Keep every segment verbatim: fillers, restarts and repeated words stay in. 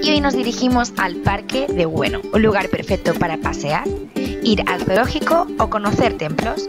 y hoy nos dirigimos al Parque de Ueno, un lugar perfecto para pasear, ir al zoológico o conocer templos.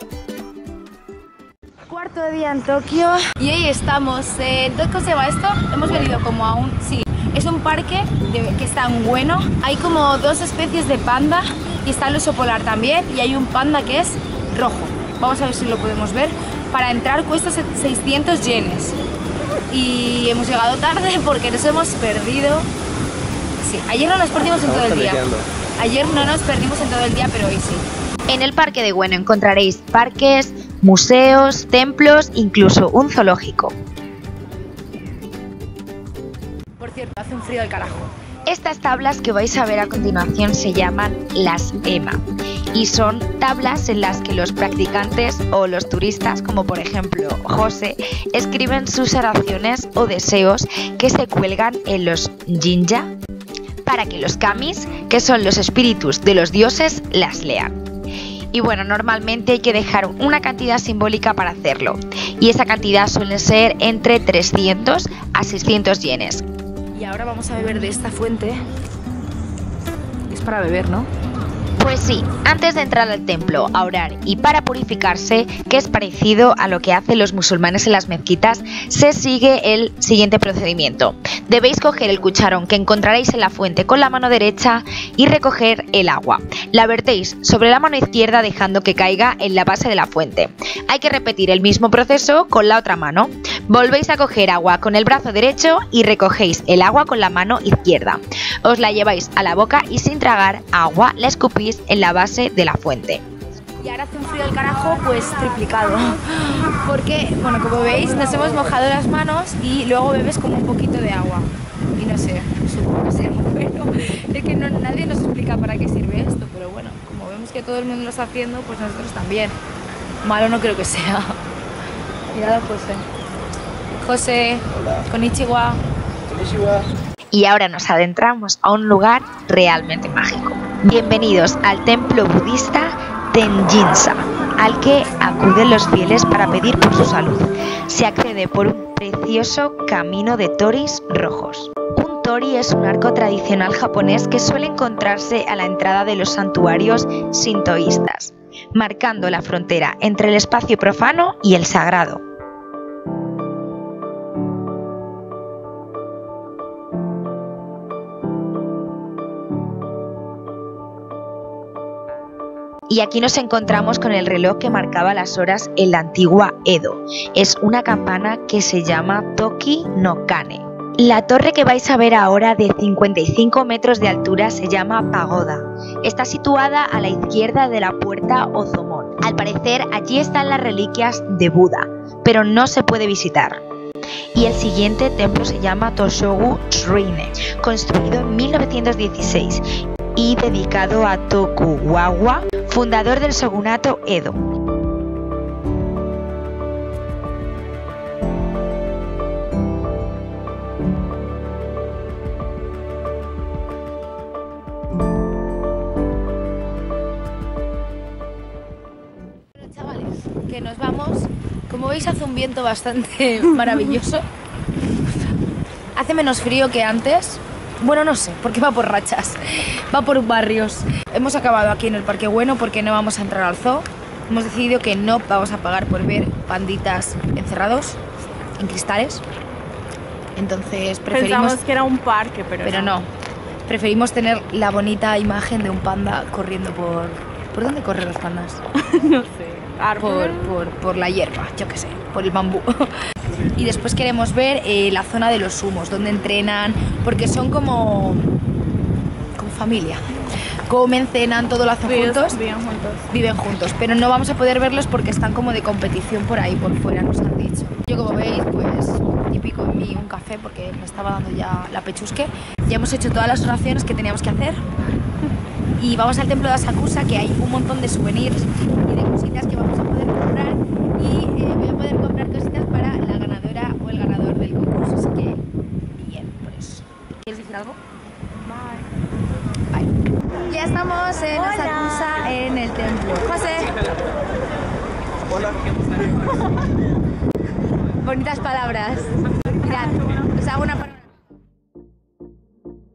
Cuarto día en Tokio y hoy estamos en... ¿Cómo se llama esto? Hemos venido como a un... Sí, es un parque de, que está en Ueno. Hay como dos especies de panda y está el oso polar también y hay un panda que es rojo. Vamos a ver si lo podemos ver. Para entrar cuesta seiscientos yenes y hemos llegado tarde porque nos hemos perdido. Sí, ayer no nos perdimos en todo el día. Ayer no nos perdimos en todo el día, pero hoy sí. En el Parque de Ueno encontraréis parques, museos, templos, incluso un zoológico. Por cierto, hace un frío del carajo. Estas tablas que vais a ver a continuación se llaman las ema y son tablas en las que los practicantes o los turistas, como por ejemplo José, escriben sus oraciones o deseos que se cuelgan en los jinja para que los kamis, que son los espíritus de los dioses, las lean. Y bueno, normalmente hay que dejar una cantidad simbólica para hacerlo y esa cantidad suele ser entre trescientos a seiscientos yenes. Y ahora vamos a beber de esta fuente. Es para beber, ¿no? Pues sí, antes de entrar al templo a orar y para purificarse, que es parecido a lo que hacen los musulmanes en las mezquitas, se sigue el siguiente procedimiento. Debéis coger el cucharón que encontraréis en la fuente con la mano derecha y recoger el agua. La vertéis sobre la mano izquierda dejando que caiga en la base de la fuente. Hay que repetir el mismo proceso con la otra mano. Volvéis a coger agua con el brazo derecho y recogéis el agua con la mano izquierda. Os la lleváis a la boca y sin tragar agua la escupís en la base de la fuente. Y ahora hace un frío del carajo, pues triplicado. Porque, bueno, como veis, nos hemos mojado las manos y luego bebes como un poquito de agua. Y no sé, supongo que sea muy bueno. Es que no, nadie nos explica para qué sirve esto, pero bueno, como vemos que todo el mundo lo está haciendo, pues nosotros también. Malo no creo que sea. Mirad a José. José, hola. Konnichiwa. Konnichiwa. Y ahora nos adentramos a un lugar realmente mágico. Bienvenidos al templo budista Tenjin-sa, al que acuden los fieles para pedir por su salud. Se accede por un precioso camino de toris rojos. Un tori es un arco tradicional japonés que suele encontrarse a la entrada de los santuarios sintoístas, marcando la frontera entre el espacio profano y el sagrado. Y aquí nos encontramos con el reloj que marcaba las horas en la antigua Edo. Es una campana que se llama Toki no Kane. La torre que vais a ver ahora de cincuenta y cinco metros de altura se llama pagoda. Está situada a la izquierda de la puerta Ozomon. Al parecer allí están las reliquias de Buda, pero no se puede visitar. Y el siguiente templo se llama Toshogu Shrine, construido en mil novecientos dieciséis y dedicado a Tokugawa, fundador del shogunato Edo. Bueno, chavales, que nos vamos. Como veis hace un viento bastante maravilloso. Hace menos frío que antes. Bueno, no sé, porque va por rachas, va por barrios. Hemos acabado aquí en el Parque Ueno porque no vamos a entrar al zoo. Hemos decidido que no vamos a pagar por ver panditas encerrados en cristales. Entonces preferimos... Pensamos que era un parque, pero, pero no. no. Preferimos tener la bonita imagen de un panda corriendo por... ¿Por dónde corren los pandas? No sé. Por, por, por la hierba, yo qué sé, por el bambú. Y después queremos ver eh, la zona de los humos, donde entrenan, porque son como, como familia. Comen, cenan, todo lo hacen Viven, juntos. Viven juntos. Viven juntos, pero no vamos a poder verlos porque están como de competición por ahí, por fuera, nos han dicho. Yo, como veis, pues típico en mí un café porque me estaba dando ya la pechusque. Ya hemos hecho todas las oraciones que teníamos que hacer. Y vamos al templo de Asakusa, que hay un montón de souvenirs y de cositas que vamos a poder comprar. Y eh, voy a poder comprar cositas para la ganadora o el ganador del concurso. Así que, bien, por eso. ¿Quieres decir algo? Bye. Bye. Ya estamos en Asakusa, en el templo. José. Hola. Bonitas palabras. Mirad, os hago una palabra.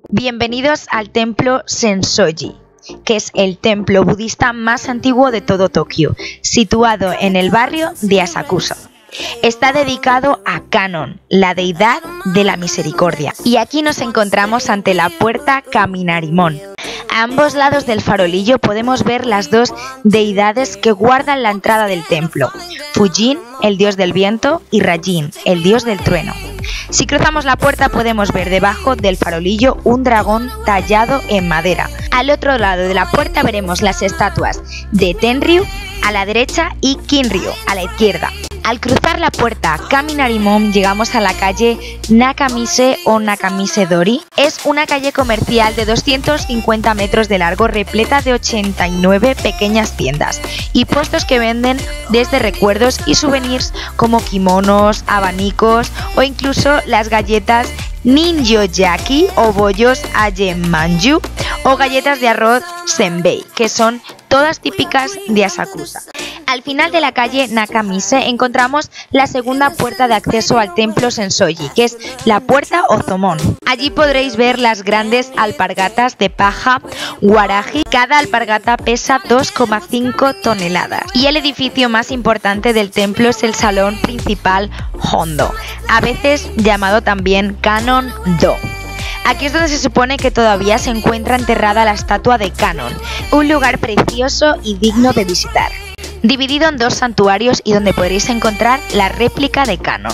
Bienvenidos al templo Sensoji, que es el templo budista más antiguo de todo Tokio, situado en el barrio de Asakusa. Está dedicado a Kannon, la deidad de la misericordia, y aquí nos encontramos ante la puerta Kaminarimon. A ambos lados del farolillo podemos ver las dos deidades que guardan la entrada del templo, Fujin, el dios del viento, y Rajin, el dios del trueno. Si cruzamos la puerta podemos ver debajo del farolillo un dragón tallado en madera. Al otro lado de la puerta veremos las estatuas de Tenryu a la derecha y Kinryu a la izquierda. Al cruzar la puerta Kaminarimon llegamos a la calle Nakamise o Nakamise Dori. Es una calle comercial de doscientos cincuenta metros de largo, repleta de ochenta y nueve pequeñas tiendas y puestos que venden desde recuerdos y souvenirs como kimonos, abanicos o incluso las galletas Ninjō-yaki o bollos Ayen-manju o galletas de arroz Senbei, que son todas típicas de Asakusa. Al final de la calle Nakamise encontramos la segunda puerta de acceso al templo Sensoji, que es la puerta Ozomon. Allí podréis ver las grandes alpargatas de paja Waraji. Cada alpargata pesa dos coma cinco toneladas. Y el edificio más importante del templo es el salón principal Hondo, a veces llamado también Kannon-do. Aquí es donde se supone que todavía se encuentra enterrada la estatua de Kannon, un lugar precioso y digno de visitar, dividido en dos santuarios y donde podréis encontrar la réplica de Kannon.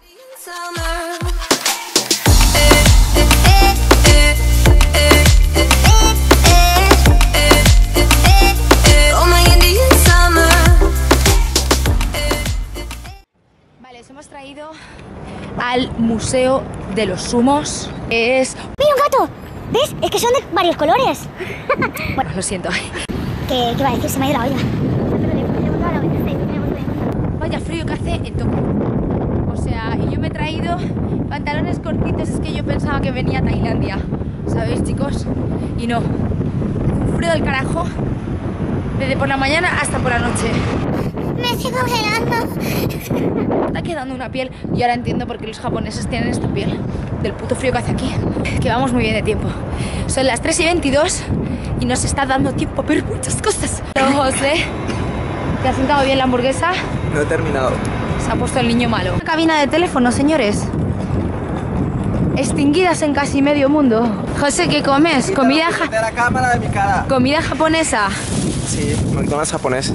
Vale, os hemos traído al Museo de los Sumos. Es... ¡Mira un gato! ¿Ves? Es que son de varios colores. Bueno, lo siento. ¿Qué, qué va a decir? Se me ha ido la olla. Vaya frío que hace en Tokio. O sea, y yo me he traído pantalones cortitos, es que yo pensaba que venía a Tailandia. ¿Sabéis, chicos? Y no. Un frío del carajo. Desde por la mañana hasta por la noche. Me sigo gelando. Está quedando una piel. Y ahora entiendo por qué los japoneses tienen esta piel. Del puto frío que hace aquí. Que vamos muy bien de tiempo. Son las tres y veintidós y nos está dando tiempo a ver muchas cosas. Pero José, ¿te has sentado bien la hamburguesa? No he terminado. Se ha puesto el niño malo. Una cabina de teléfono, señores. Extinguidas en casi medio mundo. José, ¿qué comes? Comida, ja De la cámara de mi cara. comida japonesa. Sí, McDonald's japonés.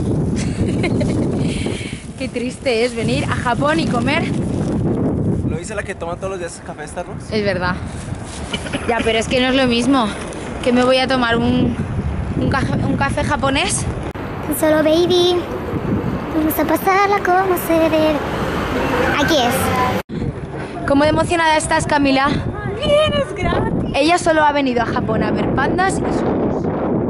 Qué triste es venir a Japón y comer. ¿Lo dice la que toma todos los días café Starbucks? Es verdad. Ya, pero es que no es lo mismo. Que me voy a tomar un, un, café, un café japonés. Solo baby. Vamos a pasarla como se debe. Aquí es. ¿Cómo de emocionada estás, Camila? Bien, es gratis. Ella solo ha venido a Japón a ver pandas y sumos.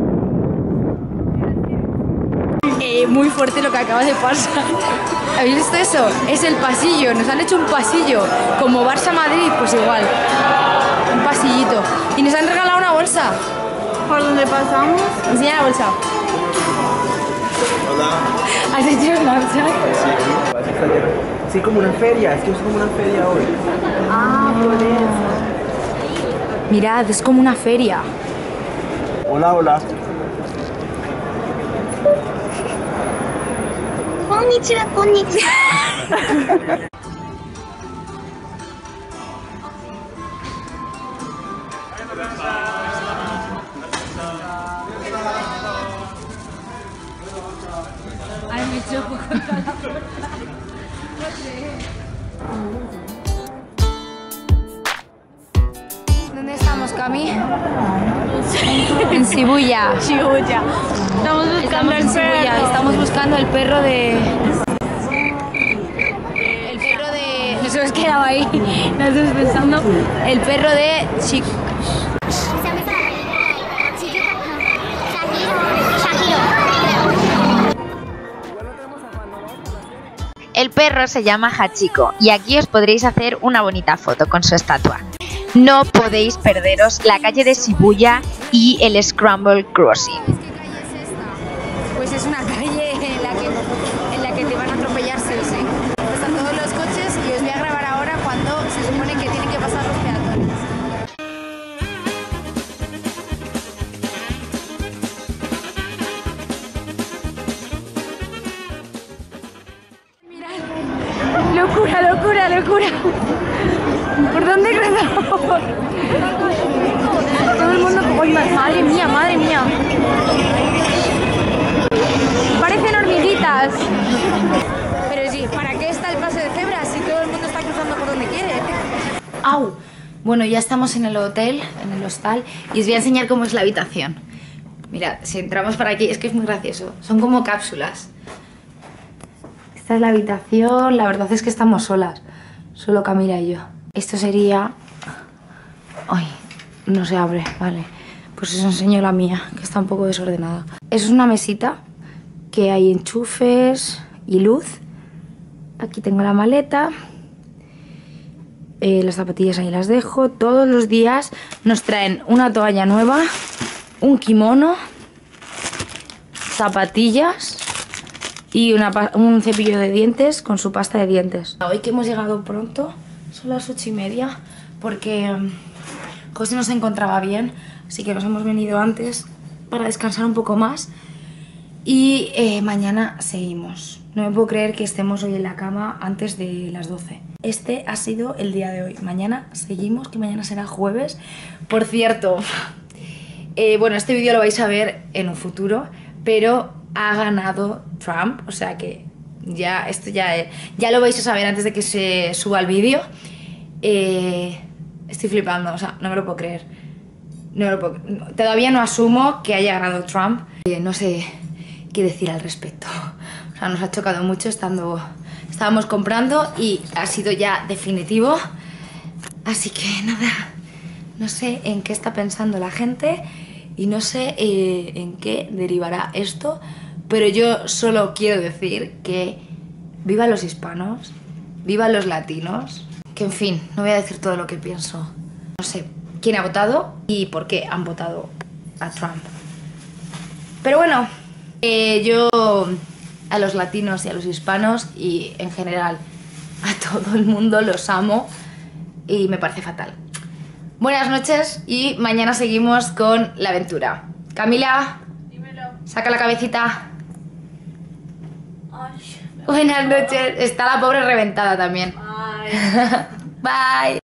Eh, muy fuerte lo que acaba de pasar. ¿Habéis visto eso? Es el pasillo. Nos han hecho un pasillo. Como Barça-Madrid, pues igual. Un pasillito. Y nos han regalado una bolsa. ¿Por dónde pasamos? Enseña la bolsa. Hola. ¿Has hecho Snapchat? Sí, como una feria. Es que es como una feria hoy. Ah, por eso. Mirad, es como una feria. Hola, hola. Konnichiwa, konnichiwa. Ay, me choco contra la ¿Dónde estamos, Cami? En Shibuya. Shibuya. Estamos buscando Estamos el en Shibuya. perro. Estamos buscando el perro de... El perro de... Nos hemos quedado ahí. Nos estamos pensando... El perro de Chic... El perro se llama Hachiko y aquí os podréis hacer una bonita foto con su estatua. No podéis perderos la calle de Shibuya y el Scramble Crossing. ¿Qué calle es esta? Pues es una calle en la que, en la que te van a atropellar sí o sí. Están todos los coches y os voy a grabar ahora cuando se supone que tienen que pasar los peatones. locura. ¿Por dónde cruzamos? Todo el mundo... ¡Ay, madre mía, madre mía! Parecen hormiguitas. Pero sí, ¿para qué está el paso de cebras si todo el mundo está cruzando por donde quiere? ¡Au! Bueno, ya estamos en el hotel, en el hostal, y os voy a enseñar cómo es la habitación. Mirad, si entramos por aquí, es que es muy gracioso. Son como cápsulas. Esta es la habitación, la verdad es que estamos solas. Solo Camila y yo. Esto sería... Ay, no se abre, vale. Pues os enseño la mía, que está un poco desordenada. Eso es una mesita, que hay enchufes y luz. Aquí tengo la maleta. Eh, las zapatillas ahí las dejo. Todos los días nos traen una toalla nueva, un kimono, zapatillas y una, un cepillo de dientes con su pasta de dientes. Hoy que hemos llegado pronto, son las ocho y media, porque um, José no se encontraba bien, así que nos hemos venido antes para descansar un poco más. Y eh, mañana seguimos. No me puedo creer que estemos hoy en la cama antes de las doce. Este ha sido el día de hoy. Mañana seguimos, que mañana será jueves. Por cierto, eh, bueno, este vídeo lo vais a ver en un futuro, pero ha ganado Trump, o sea que ya esto ya, ya lo vais a saber antes de que se suba el vídeo. Eh, estoy flipando, o sea, no me lo puedo creer. No me lo puedo, todavía no asumo que haya ganado Trump. Eh, no sé qué decir al respecto. O sea, nos ha chocado mucho estando... Estábamos comprando y ha sido ya definitivo. Así que nada, no sé en qué está pensando la gente y no sé eh, en qué derivará esto, pero yo solo quiero decir que viva los hispanos, viva los latinos, que en fin, no voy a decir todo lo que pienso. No sé quién ha votado y por qué han votado a Trump. Pero bueno, eh, yo... a los latinos y a los hispanos y en general a todo el mundo los amo y me parece fatal. Buenas noches y mañana seguimos con la aventura. Camila, dímelo. Saca la cabecita. Ay, buenas noches. Está la pobre reventada también. Bye. Bye.